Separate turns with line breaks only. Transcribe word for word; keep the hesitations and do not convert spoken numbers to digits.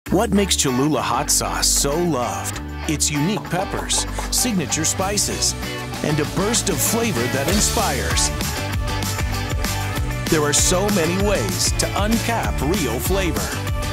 What makes Cholula Hot Sauce so loved? Its unique peppers, signature spices, and a burst of flavor that inspires. There are so many ways to uncap real flavor.